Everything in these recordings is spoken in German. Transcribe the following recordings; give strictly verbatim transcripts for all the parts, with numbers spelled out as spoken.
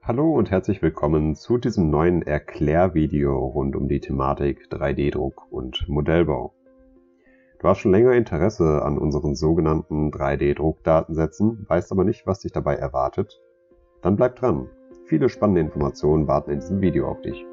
Hallo und herzlich willkommen zu diesem neuen Erklärvideo rund um die Thematik drei D Druck und Modellbau. Du hast schon länger Interesse an unseren sogenannten drei D Druckdatensätzen, weißt aber nicht, was dich dabei erwartet? Dann bleib dran. Viele spannende Informationen warten in diesem Video auf dich.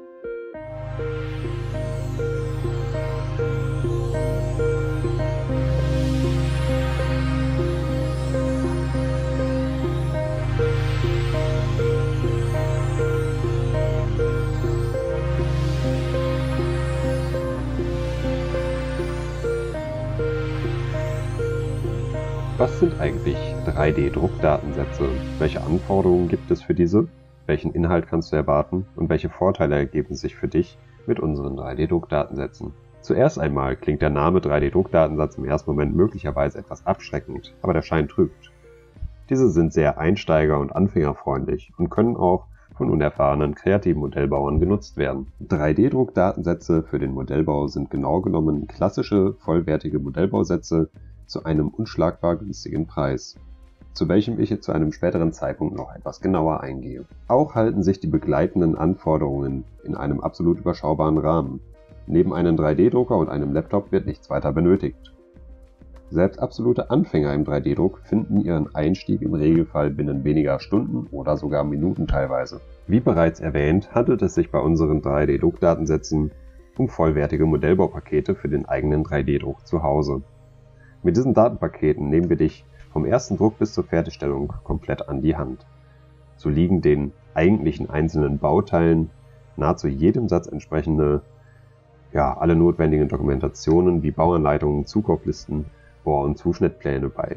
Was sind eigentlich drei D Druckdatensätze? Welche Anforderungen gibt es für diese? Welchen Inhalt kannst du erwarten? Und welche Vorteile ergeben sich für dich mit unseren drei D Druckdatensätzen? Zuerst einmal klingt der Name drei D Druckdatensatz im ersten Moment möglicherweise etwas abschreckend, aber der Schein trügt. Diese sind sehr einsteiger- und anfängerfreundlich und können auch von unerfahrenen kreativen Modellbauern genutzt werden. drei D Druckdatensätze für den Modellbau sind genau genommen klassische, vollwertige Modellbausätze zu einem unschlagbar günstigen Preis, zu welchem ich zu einem späteren Zeitpunkt noch etwas genauer eingehe. Auch halten sich die begleitenden Anforderungen in einem absolut überschaubaren Rahmen. Neben einem drei D Drucker und einem Laptop wird nichts weiter benötigt. Selbst absolute Anfänger im drei D Druck finden ihren Einstieg im Regelfall binnen weniger Stunden oder sogar Minuten teilweise. Wie bereits erwähnt, handelt es sich bei unseren drei D Druckdatensätzen um vollwertige Modellbaupakete für den eigenen drei D Druck zu Hause. Mit diesen Datenpaketen nehmen wir dich vom ersten Druck bis zur Fertigstellung komplett an die Hand. So liegen den eigentlichen einzelnen Bauteilen nahezu jedem Satz entsprechende, ja, alle notwendigen Dokumentationen wie Bauanleitungen, Zukauflisten, Bohr- und Zuschnittpläne bei.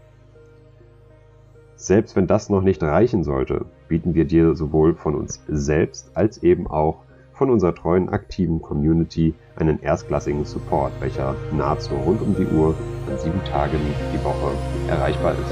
Selbst wenn das noch nicht reichen sollte, bieten wir dir sowohl von uns selbst als eben auch von unserer treuen, aktiven Community einen erstklassigen Support, welcher nahezu rund um die Uhr an sieben Tagen die Woche erreichbar ist.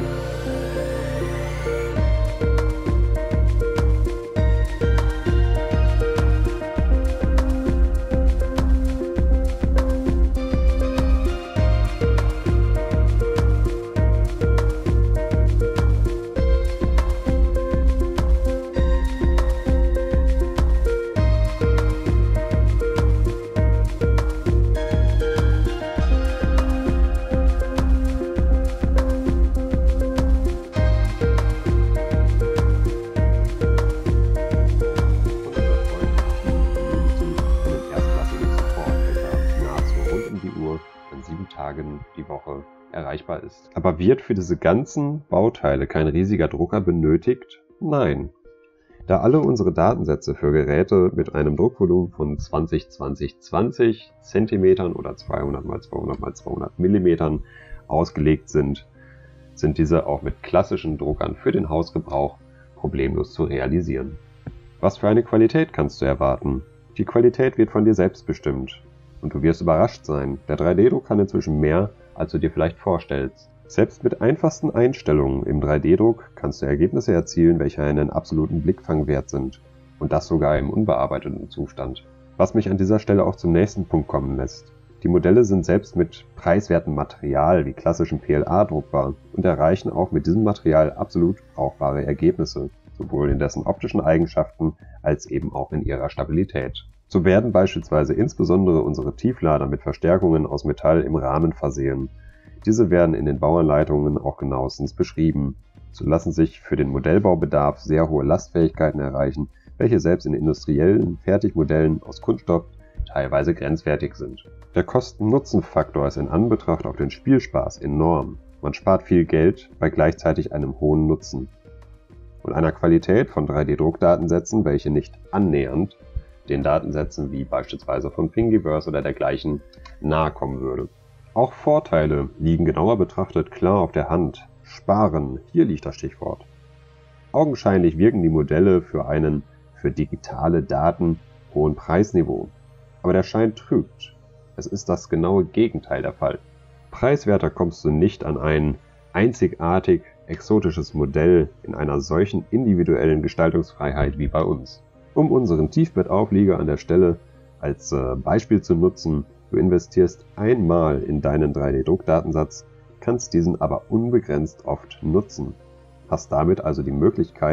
Tagen die Woche erreichbar ist. Aber wird für diese ganzen Bauteile kein riesiger Drucker benötigt? Nein. Da alle unsere Datensätze für Geräte mit einem Druckvolumen von zwanzig zwanzig zwanzig Zentimetern oder zweihundert mal zweihundert mal zweihundert Millimetern ausgelegt sind, sind diese auch mit klassischen Druckern für den Hausgebrauch problemlos zu realisieren. Was für eine Qualität kannst du erwarten? Die Qualität wird von dir selbst bestimmt. Und du wirst überrascht sein, der drei D Druck kann inzwischen mehr, als du dir vielleicht vorstellst. Selbst mit einfachsten Einstellungen im drei D Druck kannst du Ergebnisse erzielen, welche einen absoluten Blickfang wert sind. Und das sogar im unbearbeiteten Zustand. Was mich an dieser Stelle auch zum nächsten Punkt kommen lässt. Die Modelle sind selbst mit preiswertem Material wie klassischem P L A druckbar und erreichen auch mit diesem Material absolut brauchbare Ergebnisse, sowohl in dessen optischen Eigenschaften als eben auch in ihrer Stabilität. So werden beispielsweise insbesondere unsere Tieflader mit Verstärkungen aus Metall im Rahmen versehen. Diese werden in den Bauanleitungen auch genauestens beschrieben. So lassen sich für den Modellbaubedarf sehr hohe Lastfähigkeiten erreichen, welche selbst in industriellen Fertigmodellen aus Kunststoff teilweise grenzwertig sind. Der Kosten-Nutzen-Faktor ist in Anbetracht auf den Spielspaß enorm. Man spart viel Geld bei gleichzeitig einem hohen Nutzen und einer Qualität von drei D Druckdatensätzen, welche nicht annähernd den Datensätzen wie beispielsweise von Thingiverse oder dergleichen nahe kommen würde. Auch Vorteile liegen genauer betrachtet klar auf der Hand. Sparen, hier liegt das Stichwort. Augenscheinlich wirken die Modelle für einen für digitale Daten hohen Preisniveau. Aber der Schein trügt. Es ist das genaue Gegenteil der Fall. Preiswerter kommst du nicht an ein einzigartig exotisches Modell in einer solchen individuellen Gestaltungsfreiheit wie bei uns. Um unseren Tiefbettauflieger an der Stelle als äh, Beispiel zu nutzen, du investierst einmal in deinen drei D Druckdatensatz, kannst diesen aber unbegrenzt oft nutzen. Hast damit also die Möglichkeit,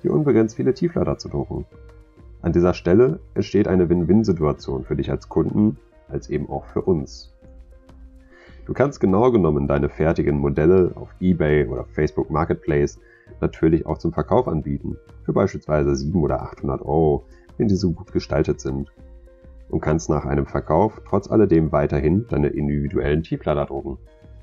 dir unbegrenzt viele Tieflader zu drucken. An dieser Stelle entsteht eine Win-Win-Situation für dich als Kunden, als eben auch für uns. Du kannst genau genommen deine fertigen Modelle auf eBay oder Facebook Marketplace natürlich auch zum Verkauf anbieten, für beispielsweise siebenhundert oder achthundert Euro, wenn die so gut gestaltet sind. Und kannst nach einem Verkauf trotz alledem weiterhin deine individuellen Tieflader drucken.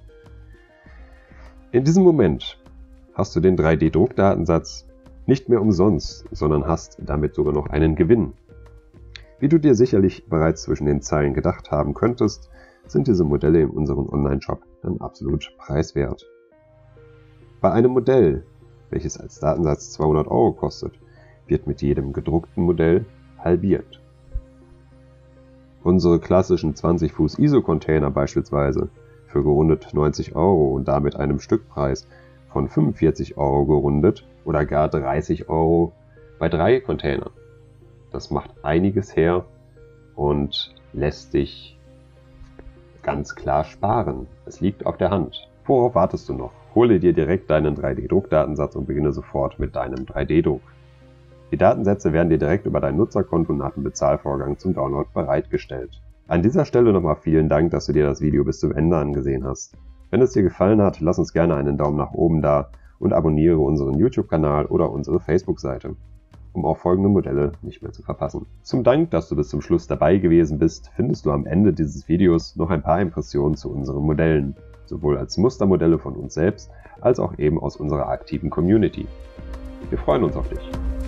In diesem Moment hast du den drei D Druckdatensatz nicht mehr umsonst, sondern hast damit sogar noch einen Gewinn. Wie du dir sicherlich bereits zwischen den Zeilen gedacht haben könntest, sind diese Modelle in unserem Online-Shop dann absolut preiswert. Bei einem Modell, welches als Datensatz zweihundert Euro kostet, wird mit jedem gedruckten Modell halbiert. Unsere klassischen zwanzig Fuß I S O-Container beispielsweise für gerundet neunzig Euro und damit einem Stückpreis von fünfundvierzig Euro gerundet oder gar dreißig Euro bei drei Containern. Das macht einiges her und lässt dich ganz klar sparen. Es liegt auf der Hand. Worauf wartest du noch? Hole dir direkt deinen drei D Druckdatensatz und beginne sofort mit deinem drei D Druck. Die Datensätze werden dir direkt über dein Nutzerkonto nach dem Bezahlvorgang zum Download bereitgestellt. An dieser Stelle nochmal vielen Dank, dass du dir das Video bis zum Ende angesehen hast. Wenn es dir gefallen hat, lass uns gerne einen Daumen nach oben da und abonniere unseren YouTube-Kanal oder unsere Facebook-Seite, um auch folgende Modelle nicht mehr zu verpassen. Zum Dank, dass du bis zum Schluss dabei gewesen bist, findest du am Ende dieses Videos noch ein paar Impressionen zu unseren Modellen, sowohl als Mustermodelle von uns selbst, als auch eben aus unserer aktiven Community. Wir freuen uns auf dich!